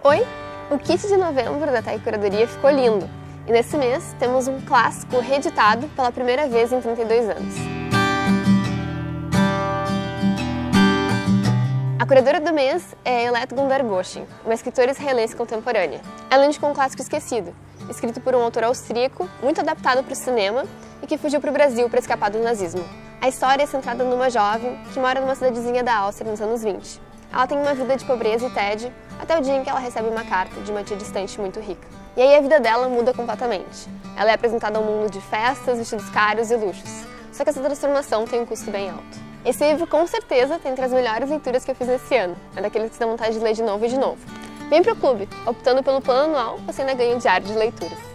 Oi! O kit de novembro da TEC Curadoria ficou lindo e nesse mês temos um clássico reeditado pela primeira vez em 32 anos. A curadora do mês é Elette Gundergoshin, uma escritora israelense contemporânea. Ela indicou um clássico esquecido, escrito por um autor austríaco, muito adaptado para o cinema e que fugiu para o Brasil para escapar do nazismo. A história é centrada numa jovem que mora numa cidadezinha da Áustria nos anos 20. Ela tem uma vida de pobreza e tédio, até o dia em que ela recebe uma carta de uma tia distante muito rica. E aí a vida dela muda completamente. Ela é apresentada ao mundo de festas, vestidos caros e luxos. Só que essa transformação tem um custo bem alto. Esse livro com certeza tem entre as melhores leituras que eu fiz esse ano. É daqueles que dá vontade de ler de novo e de novo. Vem pro clube! Optando pelo plano anual, você ainda ganha um diário de leituras.